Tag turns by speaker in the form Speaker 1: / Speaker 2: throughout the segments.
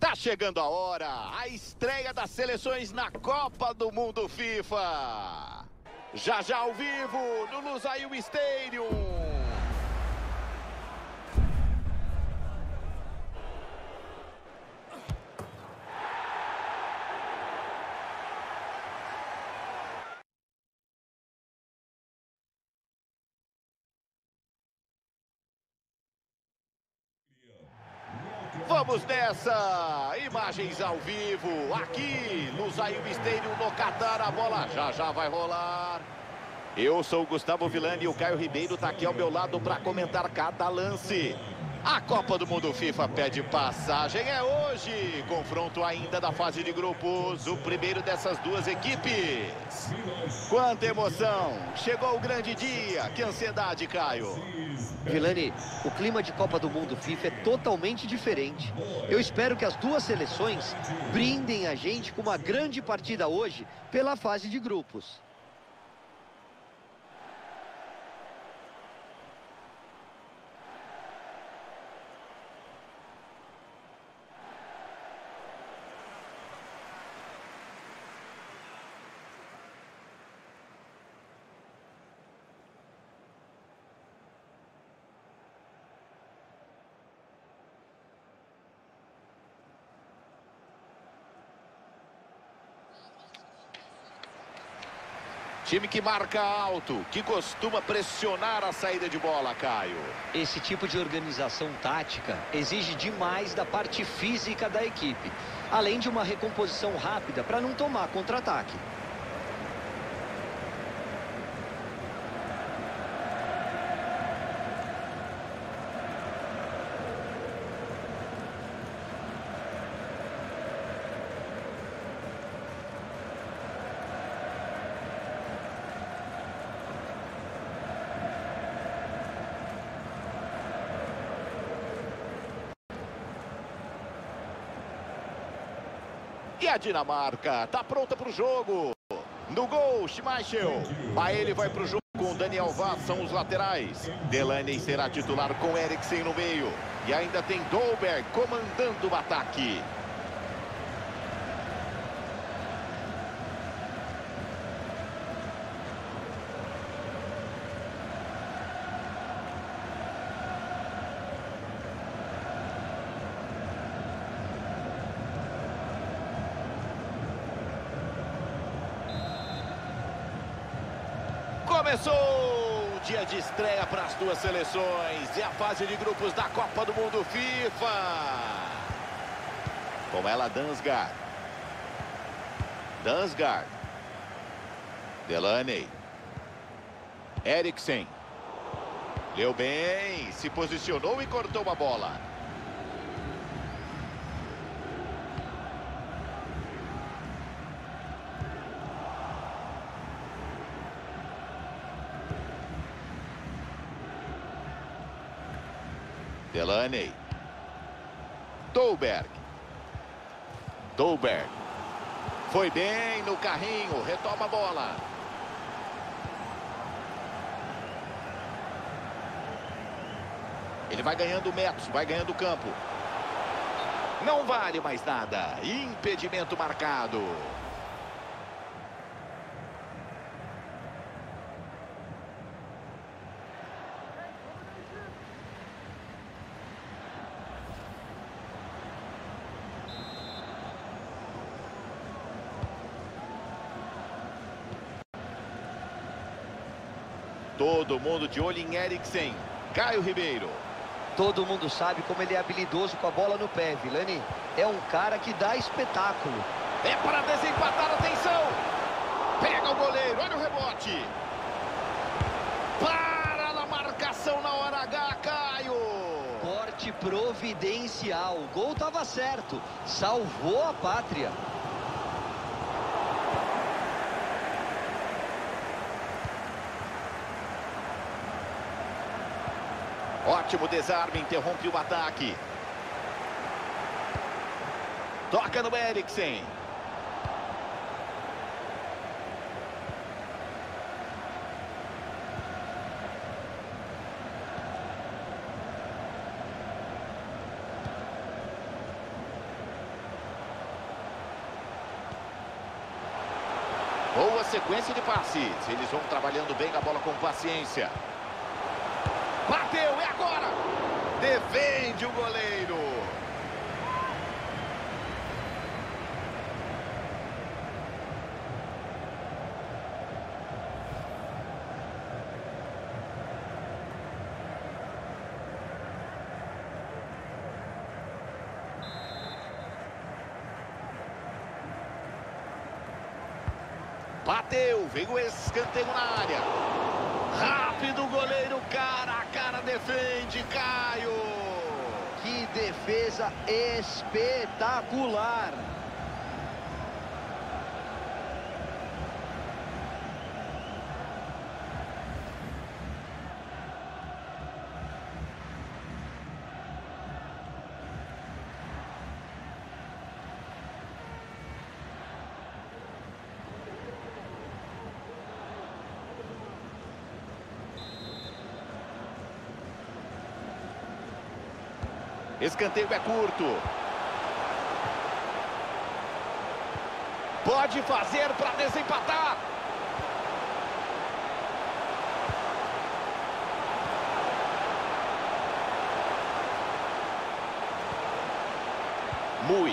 Speaker 1: Tá chegando a hora, a estreia das seleções na Copa do Mundo FIFA. Já já ao vivo, no Lusail Stadium. Vamos nessa! Imagens ao vivo, aqui no Lusail Stadium, no Catar. A bola já vai rolar. Eu sou o Gustavo Villani e o Caio Ribeiro está aqui ao meu lado para comentar cada lance. A Copa do Mundo FIFA pede passagem, é hoje. Confronto ainda da fase de grupos, o primeiro dessas duas equipes. Quanta emoção! Chegou o grande dia, que ansiedade, Caio.
Speaker 2: Villani, o clima de Copa do Mundo FIFA é totalmente diferente. Eu espero que as duas seleções brindem a gente com uma grande partida hoje pela fase de grupos.
Speaker 1: Time que marca alto, que costuma pressionar a saída de bola, Caio.
Speaker 2: Esse tipo de organização tática exige demais da parte física da equipe, além de uma recomposição rápida para não tomar contra-ataque.
Speaker 1: E a Dinamarca tá pronta para o jogo. No gol, Schmeichel. Aí ele vai para o jogo com Daniel Vaz, são os laterais. Delaney será titular com Eriksen no meio. E ainda tem Dolberg comandando o ataque. Começou o dia de estreia para as duas seleções e a fase de grupos da Copa do Mundo FIFA. Com ela, Damsgaard. Delaney. Eriksen. Leu bem, se posicionou e cortou a bola. Delaney. Dolberg. Foi bem no carrinho, retoma a bola. Ele vai ganhando metros, vai ganhando campo. Não vale mais nada. Impedimento marcado. Todo mundo de olho em Eriksen. Caio Ribeiro.
Speaker 2: Todo mundo sabe como ele é habilidoso com a bola no pé, Villani. É um cara que dá espetáculo.
Speaker 1: É para desempatar, atenção. Pega o goleiro, olha o rebote. Para na marcação na hora H, Caio.
Speaker 2: Corte providencial. O gol estava certo. Salvou a pátria.
Speaker 1: Ótimo desarme, interrompe o ataque. Toca no Eriksen. Boa sequência de passes. Eles vão trabalhando bem a bola com paciência. Bateu, é agora! Defende o goleiro. Bateu, veio o escanteio na área. Rápido o goleiro, cara a cara, defende, Caio.
Speaker 2: Que defesa espetacular.
Speaker 1: Escanteio é curto. Pode fazer para desempatar. Mui.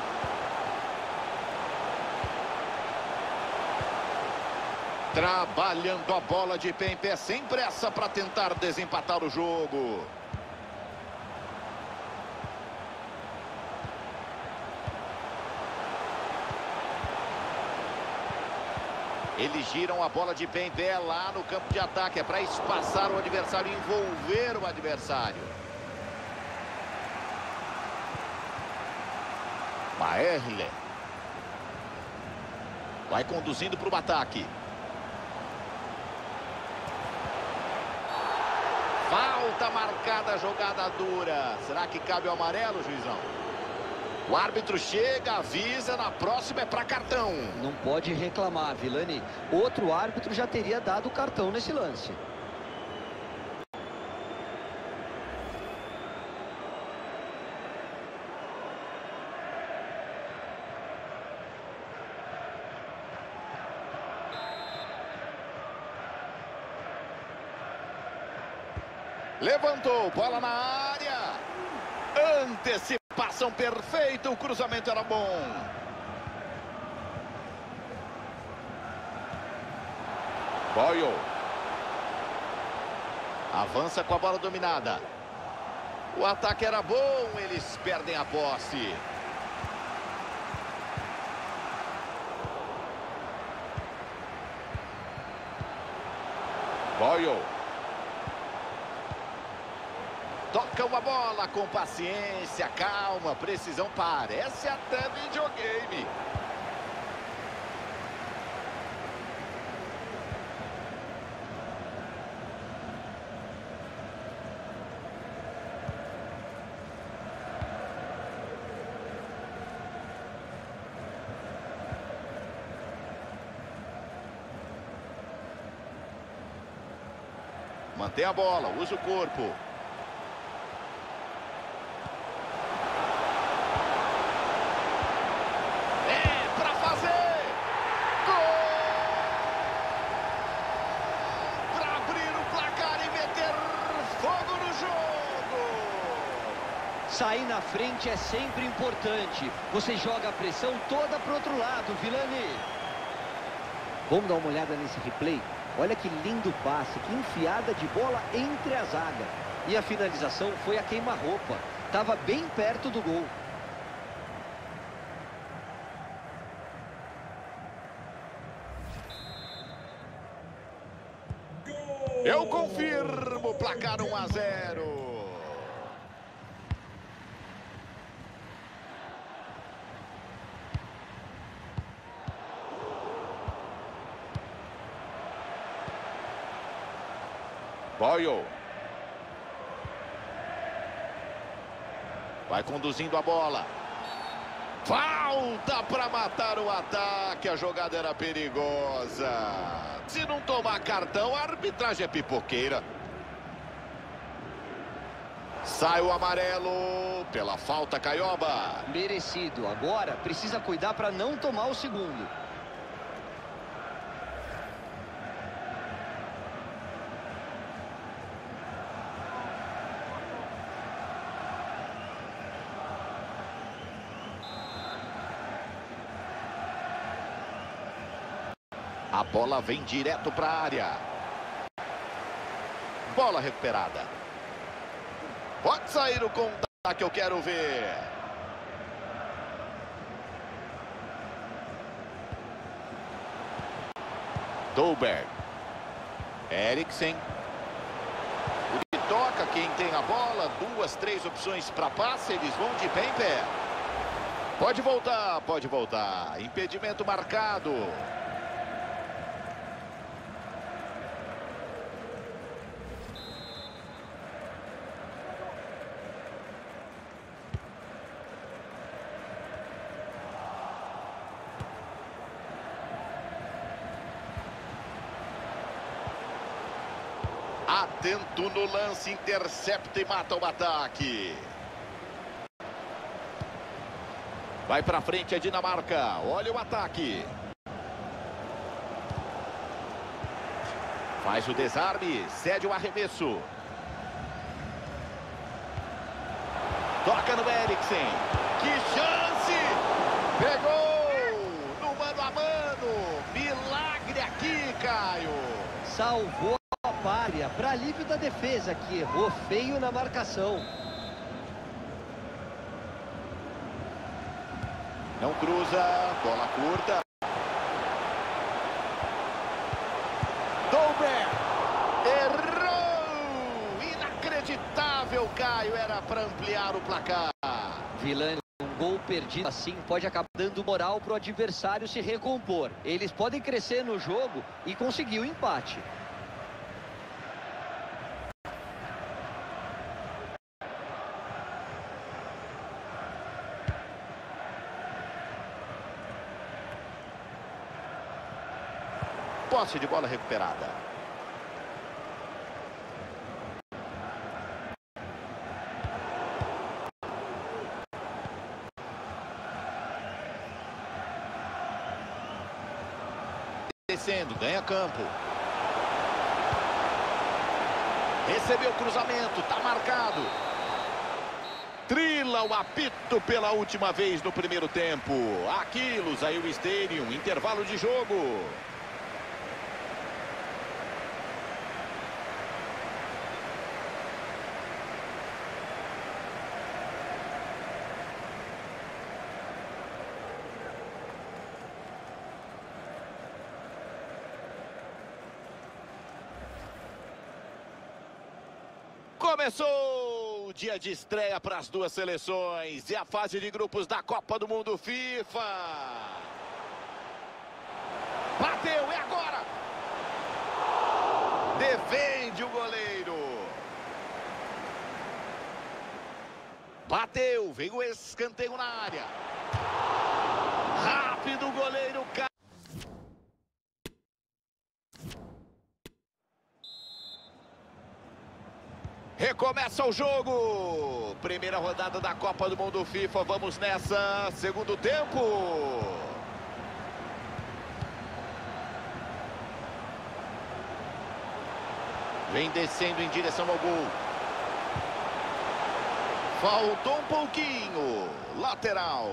Speaker 1: Trabalhando a bola de pé em pé, sem pressa para tentar desempatar o jogo. Eles giram a bola de pé em pé lá no campo de ataque. É para espaçar o adversário, envolver o adversário. Maerle. Vai conduzindo para o ataque. Falta marcada, jogada dura. Será que cabe o amarelo, juizão? O árbitro chega, avisa, na próxima é para cartão.
Speaker 2: Não pode reclamar, Vilani. Outro árbitro já teria dado o cartão nesse lance.
Speaker 1: Levantou, bola na área. Antecipação perfeita, o cruzamento era bom. Boyle. Avança com a bola dominada. O ataque era bom, eles perdem a posse. Boyle. Tocam a bola com paciência, calma, precisão, parece até videogame. Mantém a bola, usa o corpo.
Speaker 2: Sair na frente é sempre importante. Você joga a pressão toda para o outro lado, Vilani. Vamos dar uma olhada nesse replay? Olha que lindo passe, que enfiada de bola entre a zaga. E a finalização foi a queima-roupa. Estava bem perto do gol.
Speaker 1: Eu confirmo, placar 1-0. Boyle. Vai conduzindo a bola. Falta para matar o ataque. A jogada era perigosa. Se não tomar cartão, a arbitragem é pipoqueira. Sai o amarelo pela falta, Caioba.
Speaker 2: Merecido. Agora precisa cuidar para não tomar o segundo.
Speaker 1: A bola vem direto para a área. Bola recuperada. Pode sair o contato que eu quero ver. Dolberg. Eriksen. O que toca quem tem a bola. 2, 3 opções para passe. Eles vão de pé em pé. Pode voltar, pode voltar. Impedimento marcado. Atento no lance, intercepta e mata o ataque. Vai pra frente a Dinamarca. Olha o ataque. Faz o desarme, cede o arremesso. Toca no Eriksen. Que chance! Pegou! No mano a mano. Milagre aqui, Caio.
Speaker 2: Salvou a párea para alívio da defesa, que errou feio na marcação.
Speaker 1: Não cruza, bola curta. Dolberg. Errou! Inacreditável, Caio. Era para ampliar o placar.
Speaker 2: Vilani, um gol perdido assim pode acabar dando moral para o adversário se recompor. Eles podem crescer no jogo e conseguir o empate.
Speaker 1: Posse de bola recuperada. Descendo, ganha campo. Recebeu o cruzamento, tá marcado. Trila o apito pela última vez no primeiro tempo. Aqui, Lusail Stadium, intervalo de jogo. Começou o dia de estreia para as duas seleções e a fase de grupos da Copa do Mundo FIFA. Bateu, é agora! Defende o goleiro. Bateu, veio o escanteio na área. Rápido o goleiro. Recomeça o jogo. Primeira rodada da Copa do Mundo FIFA. Vamos nessa. Segundo tempo. Vem descendo em direção ao gol. Faltou um pouquinho. Lateral.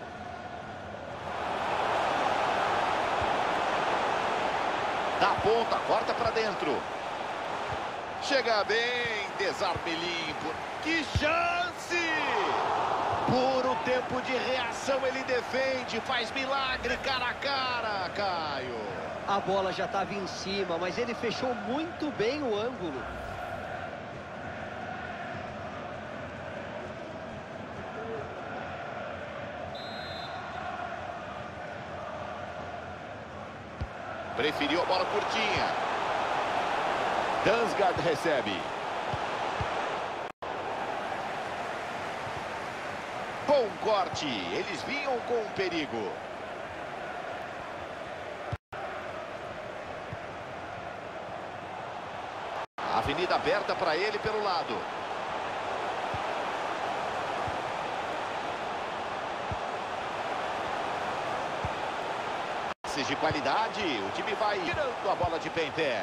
Speaker 1: Da ponta, corta para dentro. Chega bem, desarme limpo. Que chance! Puro tempo de reação, ele defende, faz milagre cara a cara, Caio.
Speaker 2: A bola já estava em cima, mas ele fechou muito bem o ângulo.
Speaker 1: Preferiu a bola curtinha. Damsgaard recebe. Bom corte. Eles vinham com perigo. Avenida aberta para ele pelo lado. Passes de qualidade. O time vai tirando a bola de pé em pé.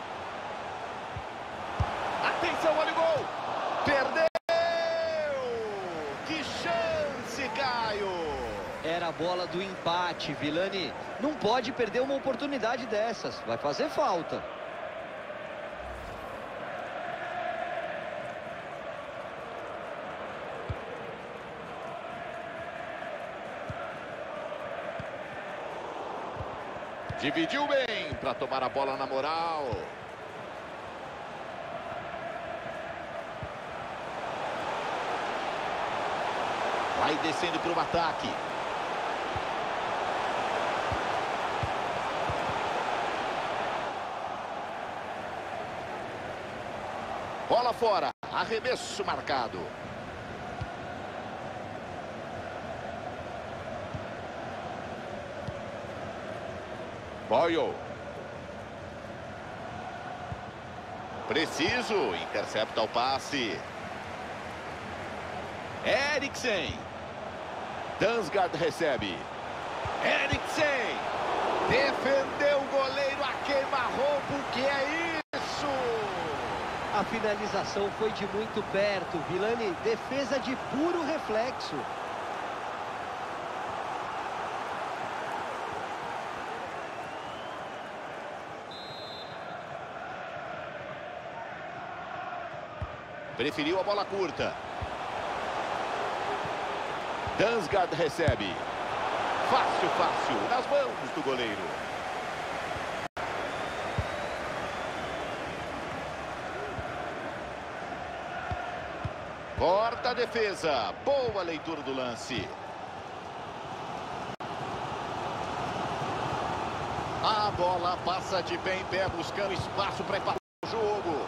Speaker 1: Atenção, olha o gol! Perdeu! Que chance, Caio!
Speaker 2: Era a bola do empate, Vilani. Não pode perder uma oportunidade dessas. Vai fazer falta.
Speaker 1: Dividiu bem para tomar a bola na moral. Vai descendo para o ataque. Bola fora. Arremesso marcado. Boyle. Preciso. Intercepta o passe. Eriksen. Damsgaard recebe. Eriksen. Defendeu o goleiro a queima-roupa. O que é isso?
Speaker 2: A finalização foi de muito perto, Vilani. Defesa de puro reflexo.
Speaker 1: Preferiu a bola curta. Damsgaard recebe. Fácil, fácil. Nas mãos do goleiro. Corta a defesa. Boa leitura do lance. A bola passa de pé em pé, buscando espaço para empatar o jogo.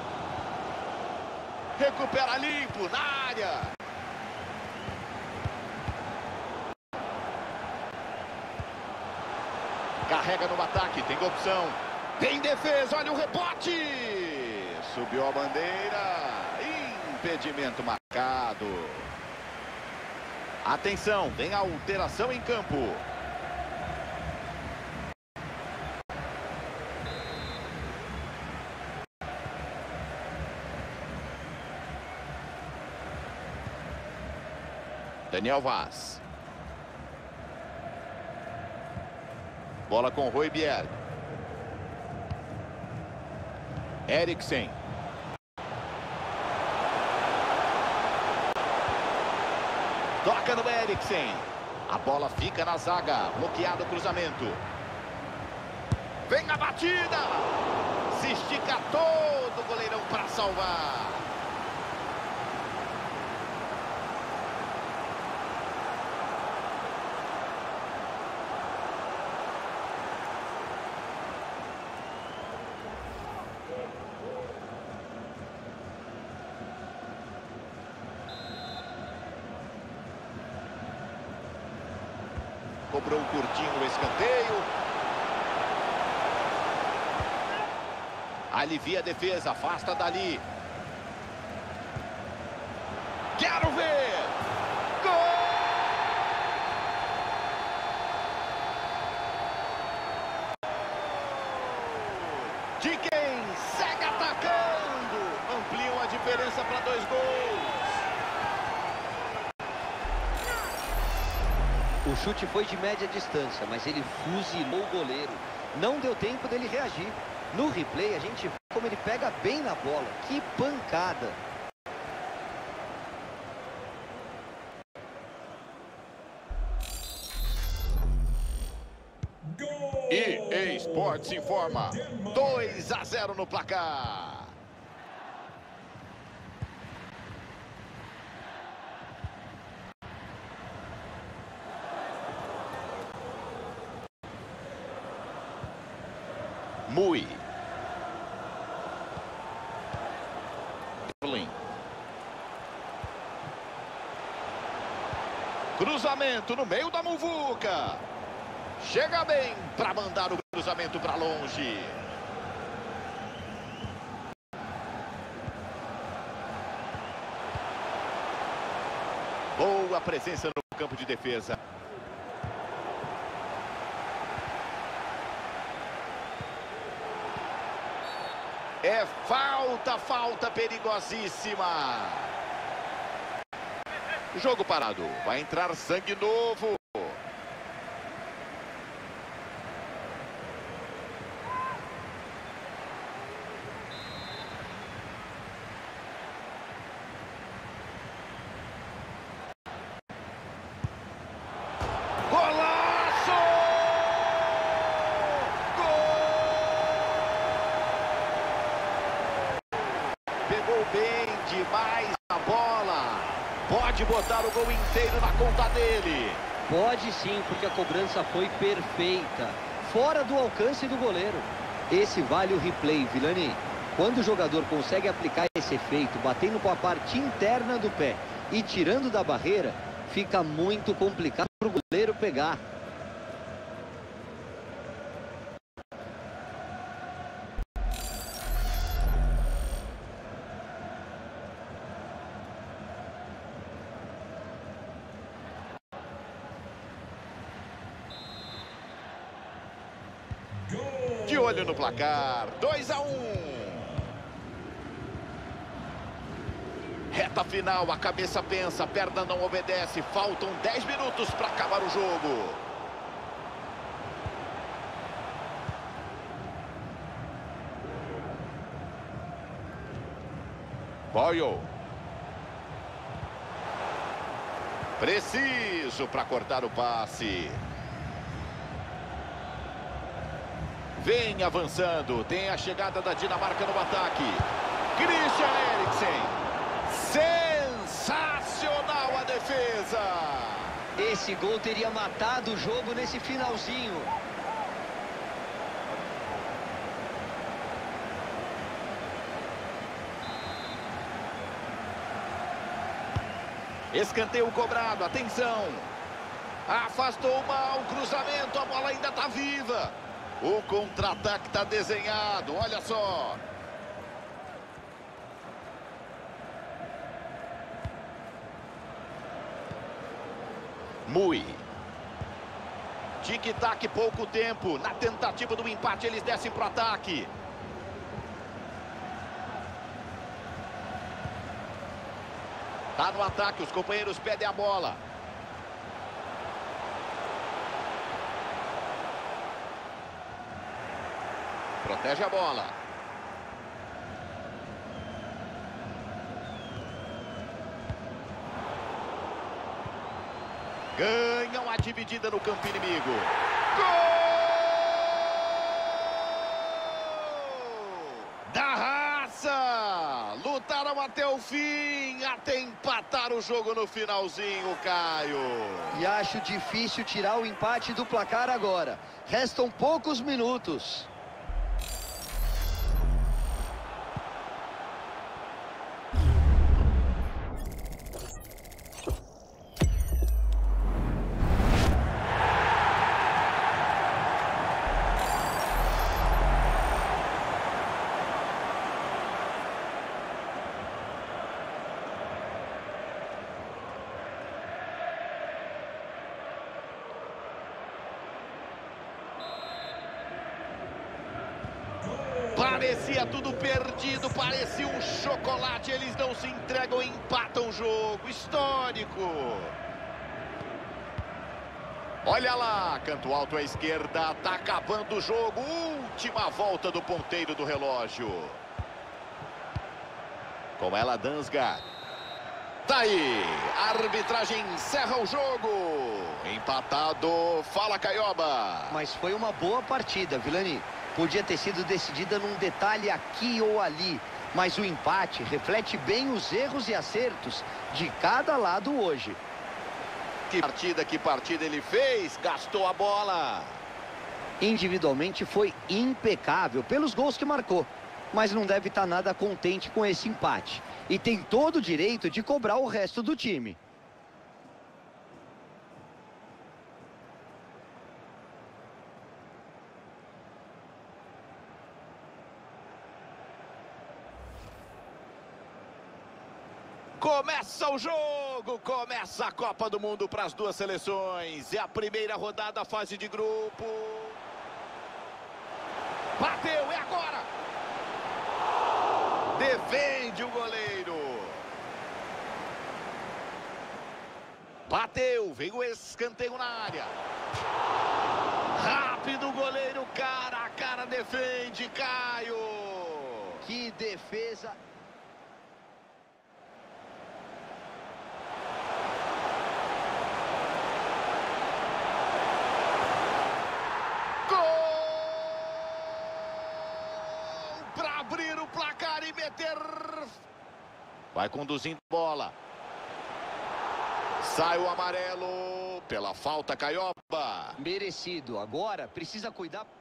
Speaker 1: Recupera limpo na área. Carrega no ataque, tem opção. Tem defesa, olha o rebote. Subiu a bandeira. Impedimento marcado. Atenção, tem alteração em campo. Daniel Vaz. Bola com Højbjerg. Eriksen. Toca no Eriksen. A bola fica na zaga. Bloqueado o cruzamento. Vem a batida. Se estica todo o goleirão para salvar. Cobrou um curtinho no escanteio. Alivia a defesa, afasta dali. Quero ver! Gol! De quem segue atacando. Ampliam a diferença para 2 gols.
Speaker 2: O chute foi de média distância, mas ele fuzilou o goleiro. Não deu tempo dele reagir. No replay, a gente vê como ele pega bem na bola. Que pancada!
Speaker 1: EA Sports informa. 2-0 no placar. Mui. Cruzamento no meio da muvuca. Chega bem para mandar o cruzamento para longe. Boa presença no campo de defesa. É falta perigosíssima. Jogo parado. Vai entrar sangue novo. bem demais a bola. Pode botar o gol inteiro na conta dele.
Speaker 2: Pode sim, porque a cobrança foi perfeita. Fora do alcance do goleiro. Esse vale o replay, Vilani. Quando o jogador consegue aplicar esse efeito, batendo com a parte interna do pé e tirando da barreira, fica muito complicado para o goleiro pegar.
Speaker 1: De olho no placar, 2-1. Reta final, a cabeça pensa, a perna não obedece. Faltam 10 minutos para acabar o jogo. Boyle. Preciso para cortar o passe. Vem avançando, tem a chegada da Dinamarca no ataque. Christian Eriksen. Sensacional a defesa.
Speaker 2: Esse gol teria matado o jogo nesse finalzinho.
Speaker 1: Escanteio cobrado, atenção. Afastou mal o cruzamento, a bola ainda está viva. O contra-ataque está desenhado, olha só. Mui. Tic-tac, pouco tempo. Na tentativa do empate, eles descem para o ataque. Tá no ataque, os companheiros pedem a bola. Protege a bola. Ganham a dividida no campo inimigo. Gol! Da raça! Lutaram até o fim, até empatar o jogo no finalzinho, Caio.
Speaker 2: E acho difícil tirar o empate do placar agora. Restam poucos minutos.
Speaker 1: Parecia tudo perdido, parecia um chocolate. Eles não se entregam e empatam o jogo. Histórico. Olha lá, canto alto à esquerda, tá acabando o jogo. Última volta do ponteiro do relógio. Com ela, Dansgaard. Tá aí, a arbitragem encerra o jogo. Empatado, fala Caioba.
Speaker 2: Mas foi uma boa partida, Vilani. Podia ter sido decidida num detalhe aqui ou ali. Mas o empate reflete bem os erros e acertos de cada lado hoje.
Speaker 1: Que partida ele fez, gastou a bola.
Speaker 2: Individualmente foi impecável pelos gols que marcou. Mas não deve estar nada contente com esse empate. E tem todo o direito de cobrar o resto do time.
Speaker 1: Começa o jogo, começa a Copa do Mundo para as duas seleções. É a primeira rodada, fase de grupo. Bateu, é agora. Defende o goleiro. Bateu, vem o escanteio na área. Rápido o goleiro, cara a cara, defende, Caio.
Speaker 2: Que defesa.
Speaker 1: Para abrir o placar e meter Vai conduzindo a bola. Sai o amarelo pela falta, Caioba.
Speaker 2: Merecido. Agora precisa cuidar.